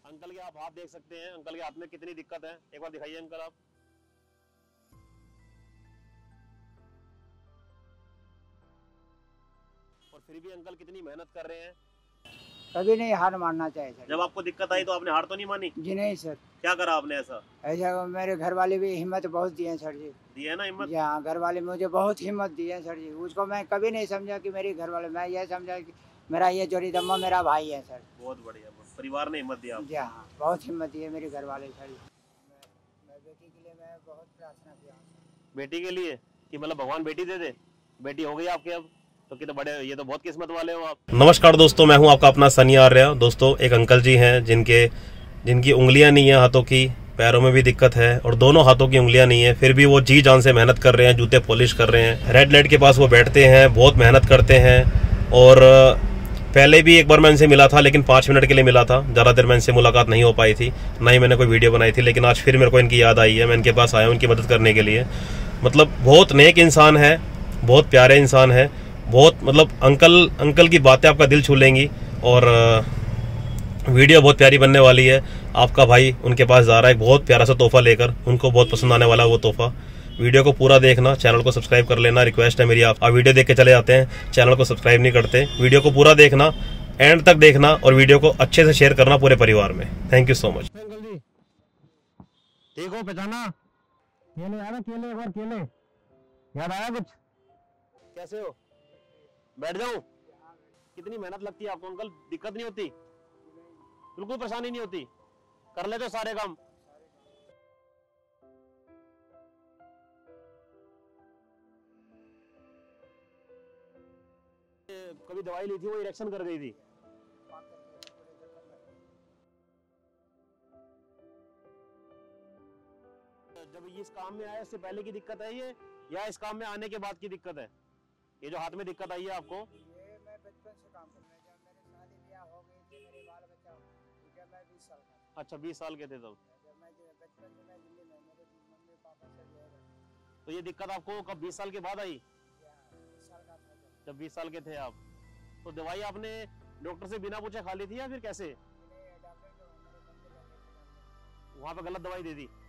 Uncle के आप हाथ देख सकते हैं, अंकल के हाथ में कितनी दिक्कत है, एक बार दिखाइए अंकल आप। और फिर भी अंकल कितनी मेहनत कर रहे हैं। कभी नहीं हार मानना चाहिए सर। जब आपको दिक्कत आई तो आपने हार तो नहीं मानी? जी नहीं सर। क्या करा आपने ऐसा? ऐसा मेरे घर वाले भी हिम्मत बहुत दिए हैं सर जी। दिए ना हिम्मत? हाँ, घर वाले मुझे बहुत हिम्मत दिए हैं सर जी। उसको मैं कभी नहीं समझा कि मेरे घर वाले, मैं यह समझा कि मेरा ये जोड़ीदम्मा मेरा भाई है सर। बहुत बढ़िया, परिवार ने हिम्मत दिया आपको। जी हाँ, बहुत हिम्मत दी है मेरे घर वाले सर जी। मैं बेटी के लिए मैं बहुत प्रार्थना किया हूँ। बेटी के लिए कि मतलब भगवान बेटी दे दे? बेटी हो गई आपके अब तो कितने बड़े, ये तो बहुत किस्मत वाले हो आप। नमस्कार दोस्तों, मैं हूं आपका अपना सनी आर्य। दोस्तों, एक अंकल जी हैं जिनकी उंगलियां नहीं है हाथों की, पैरों में भी दिक्कत है और दोनों हाथों की उंगलियां नहीं है, फिर भी वो जी जान से मेहनत कर रहे हैं, जूते पॉलिश कर रहे हैं। रेड लाइट के पास वो बैठते हैं, बहुत मेहनत करते हैं। और पहले भी एक बार मैं इनसे मिला था, लेकिन 5 मिनट के लिए मिला था, ज़्यादा देर में इनसे मुलाकात नहीं हो पाई थी, ना ही मैंने कोई वीडियो बनाई थी। लेकिन आज फिर मेरे को इनकी याद आई है, मैं इनके पास आया हूँ इनकी मदद करने के लिए। मतलब बहुत नेक इंसान है, बहुत प्यारे इंसान है, बहुत मतलब अंकल की बातें आपका दिल छू लेंगी। और वीडियो बहुत प्यारी बनने वाली है। आपका भाई उनके पास जा रहा है बहुत प्यारा सा तोहफा लेकर, उनको बहुत पसंद आने वाला वो तोहफा। वीडियो को पूरा देखना, चैनल को सब्सक्राइब कर लेना, रिक्वेस्ट है मेरी। आप वीडियो देख के चले जाते हैं, चैनल को सब्सक्राइब नहीं करते। वीडियो को पूरा देखना, एंड तक देखना और वीडियो को अच्छे से शेयर करना पूरे परिवार में। Thank you so much. Uncle ji ठीक हो, पहचाना? केले यार, केले एक बार केले याद आया कुछ? कैसे हो? बैठ जाऊं? कितनी मेहनत लगती है आपको अंकल, दिक्कत नहीं होती? बिल्कुल परेशानी नहीं होती? कर लेते हो सारे काम? कभी दवाई ली थी, वो इरेक्शन कर गई थी? जब इस काम में आए इससे पहले की दिक्कत है ये, या इस काम में आने के बाद की दिक्कत है? ये जो हाथ में दिक्कत आई है आपको? ये मैं बचपन से काम कर रहा हूं। जब मेरी शादी ब्याह हो गई थी, मेरे बाल बच्चा हो गए, जब मैं 20 साल का था। अच्छा, 20 साल के थे तब? जब मैं बचपन से मैं दिल्ली में, मेरे मम्मी पापा से जो है। तो ये दिक्कत आपको कब 20 साल के बाद आई? 20 साल का था जब 20 साल के थे आप। तो दवाई आपने डॉक्टर से बिना पूछे खा ली थी या फिर कैसे? डॉक्टर जो मेरे बंदे लगे थे, वहां पे गलत दवाई दे दी?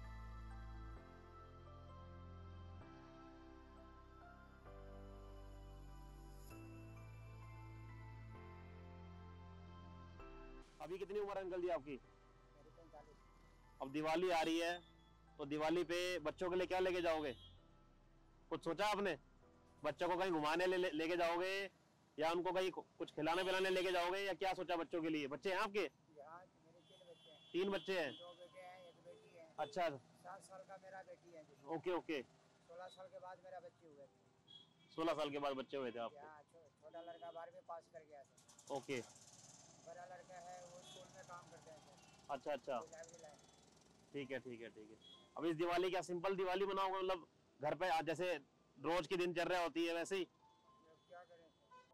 अभी कितनी उम्र है अंकल जी आपकी? मेरे 45। अब दिवाली आ रही है, तो दिवाली पे बच्चों के लिए क्या लेके जाओगे? कुछ सोचा आपने? बच्चों को कहीं घुमाने लेके जाओगे, या उनको कहीं कुछ खिलाने पिलाने लेके जाओगे, या क्या सोचा बच्चों के लिए? बच्चे हैं आपके? यहाँ मेरे 3 बच्चे हैं। 3 बच्चे हैं? 2 बेटे हैं, 1 बेटी है। अच्छा। 7 साल का मेरा बेटी है। Okay okay. 16 साल के बाद मेरा बच्चे हुए थे। 16 साल के बाद बच्चे हुए थे आपको? छोटा लड़का 12वीं पास कर गया था। ओके। बड़ा लड़का है वो स्कूल में काम करते हैं। अच्छा अच्छा, ठीक है ठीक है ठीक है। अब इस दिवाली क्या सिंपल दिवाली मनाओगे, मतलब घर पे जैसे रोज की दिनचर्या होती है वैसे ही? क्या करें,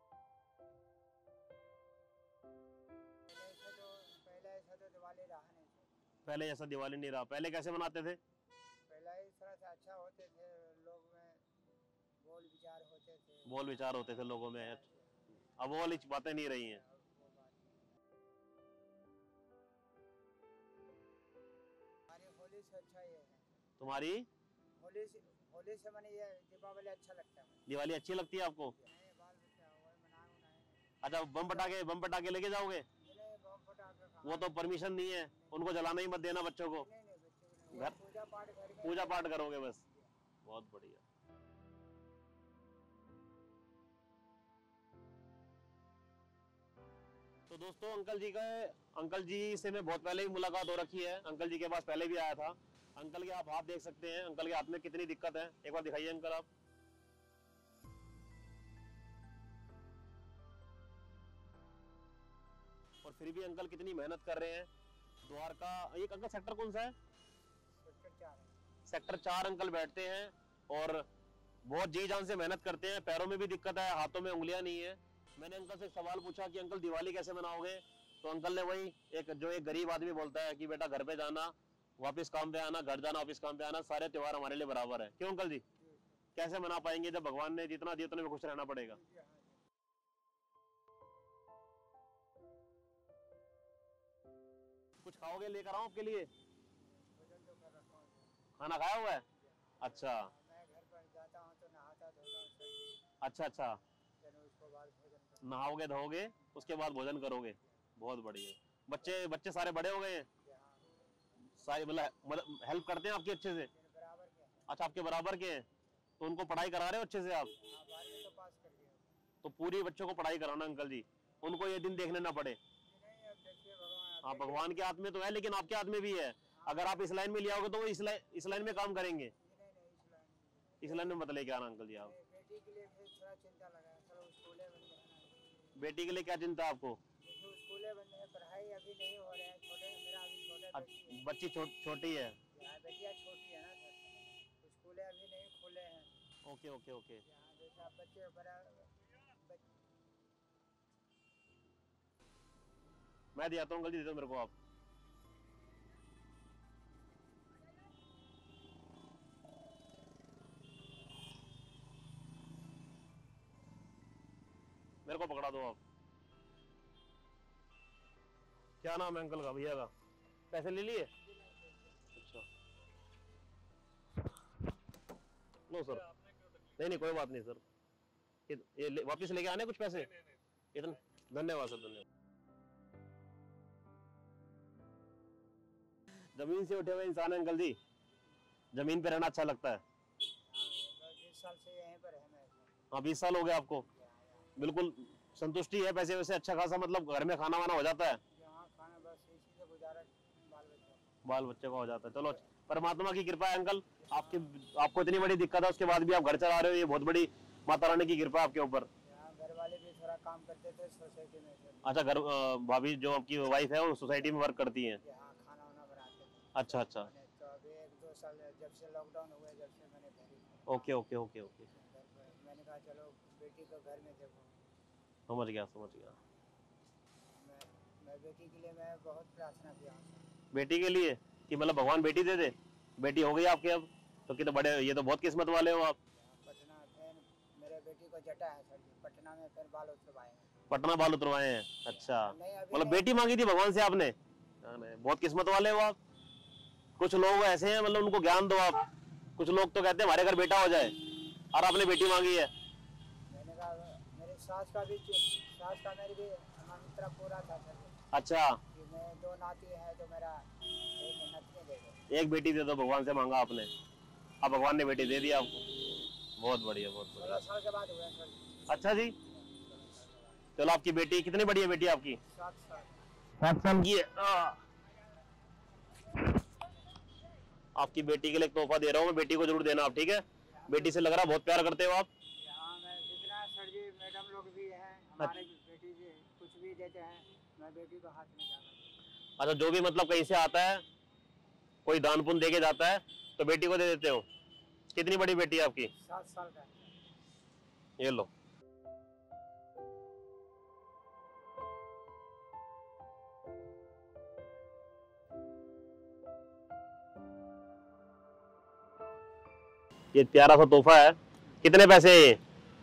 पहले ऐसा तो दिवाली रहा नहीं। पहले ऐसा दिवाली नहीं रहा? पहले कैसे मनाते थे? पहले इस तरह से अच्छा होते थे लोग में, बोल विचार होते थे। बोल विचार होते थे लोगों में, अब वो वाली बातें नहीं रही हैं। हमारी होली से अच्छा ये है। तुम्हारी होली से मैंने ये दीपावली अच्छा लगता है। दिवाली अच्छी लगती है आपको? बाल बच्चा मना। अच्छा, बम पटाखे लेके जाओगे? वो तो परमिशन नहीं है, उनको जलाना ही मत देना बच्चों को। घर पूजा पाठ करोगे बस? बहुत बढ़िया। तो दोस्तों, अंकल जी से मैं बहुत पहले ही मुलाकात हो रखी है, अंकल जी के पास पहले भी आया था। अंकल के आप हाथ देख सकते हैं, अंकल के हाथ में कितनी दिक्कत है, एक बार दिखाइए अंकल आप। और फिर भी अंकल कितनी मेहनत कर रहे हैं। द्वारका, एक अंकल सेक्टर कौन सा है? सेक्टर 4 अंकल बैठते हैं और बहुत जी जान से मेहनत करते हैं। पैरों में भी दिक्कत है, हाथों में उंगलियां नहीं है। मैंने अंकल से एक सवाल पूछा कि अंकल दिवाली कैसे मनाओगे, तो अंकल ने वही एक गरीब आदमी बोलता है कि बेटा घर पे जाना, वापस काम पे आना, घर जाना वापस काम पे आना, सारे त्योहार हमारे लिए बराबर है। क्यों अंकल जी? कैसे मना पाएंगे जब भगवान ने जितना दिया उतने में खुश रहना पड़ेगा। कुछ खाओगे, लेकर आऊं आपके लिए? भोजन तो कर रखा हूँ। खाना खाया हुआ है? अच्छा मैं घर पर जाता हूँ तो नहाता धोता हूँ सर जी। अच्छा अच्छा, फिर उसको बाद भोजन करता नहाओगे धोओगे उसके बाद भोजन करोगे। बहुत बढ़िया। बच्चे बच्चे सारे बड़े हो गए हैं? हूँ। हाँ, सारे मतलब हेल्प करते हैं आपकी अच्छे से? मेरे बराबर के हैं। अच्छा, आपके बराबर के हैं, तो उनको पढ़ाई करा रहे हो अच्छे से आप? हाँ, 12वीं तो पास कर दिया। तो पूरी बच्चों को पढ़ाई कराना अंकल जी, उनको ये दिन देखने ना पड़े। नहीं, अब देखिए भगवान। हाँ, भगवान के हाथ में तो है, लेकिन आपके हाथ में भी है। अगर आप इस लाइन में ले आओगे तो वो इस लाइन में काम करेंगे। नहीं, इस लाइन में मत लेके आना अंकल जी आप। बेटी के लिए फिर थोड़ा चिंता लगा है। चलो स्कूलें बन गए हैं। बेटी के लिए क्या चिंता है आपको? देखो स्कूलें बन गए, पढ़ाई अभी नहीं हो रहा है। छोटे मेरा अभी छोटे बेटी है। बच्ची छोटी है। यहाँ बेटियाँ छोटी है ना सर, तो स्कूलें अभी नहीं खुले हैं। Okay okay okay. यहाँ जैसा बच्चे बड़ा मैं दिखाता हूँ अंकल जी, दे दो मेरे को आप। मेरे को पकड़ा दो आप। क्या नाम है अंकल का, भैया का? पैसे ले लिए? अच्छा, लो सर। नहीं नहीं, कोई बात नहीं सर। ये वापस लेके आने कुछ पैसे? इतने? धन्यवाद सर, धन्यवाद। जमीन से उठे हुए इंसान है अंकल जी, जमीन पे रहना अच्छा लगता है। 20 साल से यहीं पर है मैं। हाँ, 20 साल हो गए आपको। बिल्कुल संतुष्टि है पैसे वैसे अच्छा खासा, मतलब घर में खाना वाना हो जाता है? यहाँ खाना बस इसी से गुजारा बाल बच्चे का हो जाता है। चलो, परमात्मा की कृपा है अंकल। आपको इतनी बड़ी दिक्कत है, उसके बाद भी आप घर चला रहे हो, ये बहुत बड़ी माता रानी की कृपा है आपके ऊपर। यहाँ घर वाले भी थोड़ा काम करते थे सोसाइटी में। अच्छा, घर भाभी जो आपकी वाइफ है वो सोसाइटी में वर्क करती हैं? यहाँ खाना वाना बनाते थे। अच्छा अच्छा, तो अभी 1-2 साल जब से लॉकडाउन हुआ, जब से मैंने घर ओके ओके ओके ओके, मैंने कहा चलो बेटी को घर में देखो। समझ गया समझ गया। मैं बेटी के लिए मैं बहुत प्रार्थना किया हूँ। बेटी के लिए कि मतलब भगवान बेटी दे दे? बेटी हो गई आपके अब तो? कितने बड़े, ये तो बहुत किस्मत वाले हो आप। पटना फिर मेरे बेटी को जटा है सर जी, पटना में फिर बाल उतरवाए हैं। पटना बाल उतरवाए हैं? अच्छा, नहीं, अभी मतलब नहीं। बेटी मांगी थी भगवान से आपने? बहुत किस्मत वाले हो आप। कुछ लोग ऐसे हैं, मतलब उनको ज्ञान दो आप। कुछ लोग तो कहते हैं हमारे घर बेटा हो जाए, और आपने बेटी मांगी है। मैंने कहा मेरी सास का मेरी भी मंत्र पूरा था सर जी। अच्छा, कि मैं 2 नाती है तो मेरा एक नतनी दे दो। एक बेटी दे दो, भगवान से मांगा आपने, अब भगवान ने बेटी दे दी आपको। बहुत बढ़िया बहुत बढ़िया। 16 साल के बाद हुआ सर जी। अच्छा जी, चलो आपकी बेटी कितनी बड़ी है? बेटी आपकी 7 साल की है। आपकी बेटी के लिए एक तोहफा दे रहा हूँ मैं, बेटी को जरूर देना आप, ठीक है? बेटी से लग रहा है बहुत प्यार करते हो आप। यहाँ मैं जितना सर जी मैडम लोग भी हैं हमारे बेटी जी कुछ भी देते हैं, मैं बेटी को हाथ में जाकर। अच्छा, जो भी मतलब कहीं से आता है, कोई दान पुण्य दे के जाता है तो बेटी को दे देते हो? कितनी बड़ी बेटी है आपकी? 7 साल का। ये लो। ये प्यारा सा तोहफा है। कितने पैसे है ये?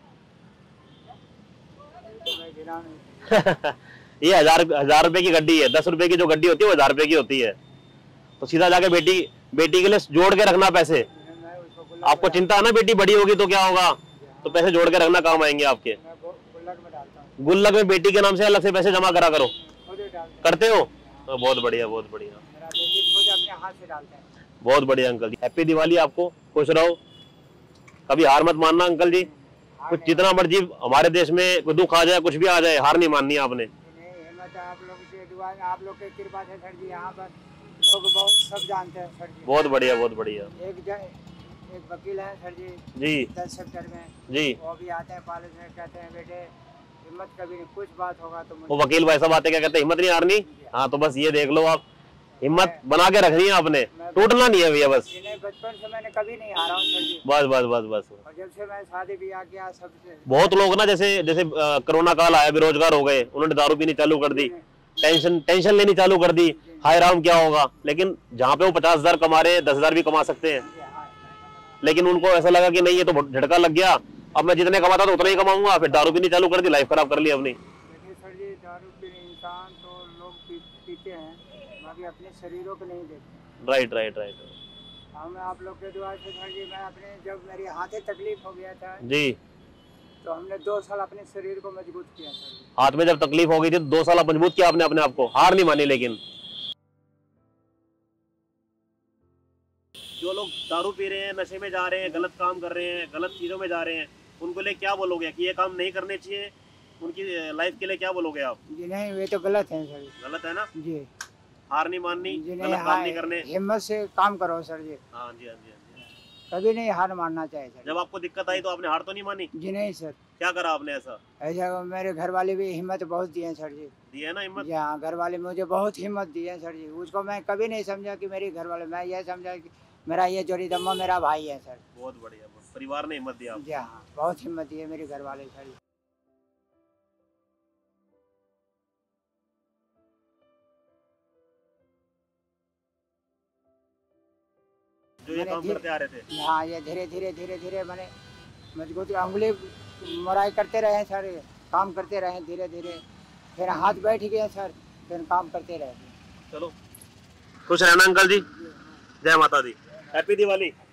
तो मैं गिना नहीं। ये 1000 रुपए की गड्डी है। 10 रुपए की जो गड्डी होती है वो 1000 रुपए की होती है। तो सीधा जाके बेटी के लिए जोड़ के रखना पैसे। मैं उसको आपको चिंता है ना बेटी बड़ी होगी तो क्या होगा, तो पैसे जोड़ के रखना, काम आएंगे आपके। मैं गुल्लक में डालता हूँ। गुल्लक में बेटी के नाम से अलग से पैसे जमा करा करो। खुद ही डालते हैं। करते हो? बहुत बढ़िया बहुत बढ़िया। मेरा बेटी खुद अपने हाथ से डालते हैं। बहुत बढ़िया अंकल जी, हैप्पी दिवाली आपको, खुश रहो, कभी हार मत मानना अंकल जी। कुछ जितना मर्जी हमारे देश में कोई दुख आ जाए, कुछ भी आ जाए, हार नहीं माननी आपने। नहीं, हिम्मत है आप लोग से दुआ, आप लोग की कृपा से सर जी। यहाँ पर लोग बहुत सब जानते हैं सर जी। बहुत बढ़िया बहुत बढ़िया। एक वकील है सर जी जी 10 सेक्टर में जी, वो भी आते हैं कॉलेज में, कहते हैं बेटे हिम्मत कभी नहीं, कुछ बात होगा तो वो वकील भाई साहब आते क्या कहते हैं, हिम्मत नहीं हारनी। हाँ, तो बस ये देख लो आप, हिम्मत बना के रखनी है आपने, टूटना नहीं है भैया बस। बचपन से मैंने कभी नहीं हारा हूँ सर जी। बस बस बस बस। और जब से मैं शादी ब्याह किया सबसे। बहुत लोग ना जैसे कोरोना काल आया, बेरोजगार हो गए, उन्होंने दारू पीनी चालू कर दी, टेंशन लेनी चालू कर दी, हाय राम क्या होगा। लेकिन जहाँ पे वो 50,000 कमा रहे हैं, 10,000 भी कमा सकते हैं, लेकिन उनको ऐसा लगा कि नहीं ये तो झटका लग गया, अब मैं जितने कमाता था उतना ही कमाऊंगा, फिर दारू पीनी चालू कर दी, लाइफ खराब कर ली अपनी। देखिए सर जी, दारू पीने इंसान तो लोग पीते हैं, बाकी अपने शरीरों को नहीं देखते। Right right right. हम आप लोग के दुआ से सर जी, मैं अपने जब मेरी हाथे तकलीफ हो गया था जी, तो हमने 2 साल अपने शरीर को मजबूत किया सर जी। हाथ में जब तकलीफ हो गई थी तो 2 साल आप मजबूत किया आपने अपने आप को, हार नहीं मानी। लेकिन जो लोग दारू पी रहे हैं, नशे में जा रहे हैं, गलत काम कर रहे हैं, गलत चीजों में जा रहे हैं, उनको लिए क्या बोलोगे कि ये काम नहीं करने चाहिए? उनकी लाइफ के लिए क्या बोलोगे आप? जी नहीं, वे तो गलत है सर जी। गलत है ना? जी हार नहीं माननी, जी नहीं, गलत काम नहीं करने। हिम्मत से काम करो सर जी, हाँ जी, हाँ जी, हाँ जी। कभी नहीं हार मानना चाहिए सर। जब आपको दिक्कत आई तो आपने हार तो नहीं मानी? जी नहीं सर। क्या करा आपने ऐसा? ऐसा मेरे घर वाले भी हिम्मत बहुत दिए हैं सर जी। दी है ना हिम्मत? जी हाँ, घर वाले मुझे बहुत हिम्मत दिए हैं सर जी। उसको मैं कभी नहीं समझा कि मेरे घर वाले, मैं यह समझा कि मेरा ये जोरीदम्मा मेरा भाई है सर। बहुत बढ़िया, परिवार ने हिम्मत दिया आपको। जी हाँ, बहुत हिम्मत दी है मेरे घर वाले सर जी। जो ये काम करते आ रहे थे। हाँ, ये धीरे धीरे मैंने मजबूत उंगली मोराई करते रहे सर, काम करते रहे धीरे धीरे, फिर हाथ बैठ गए सर, फिर काम करते रहे। चलो खुश रहना अंकल जी, जय माता दी, हैप्पी दिवाली।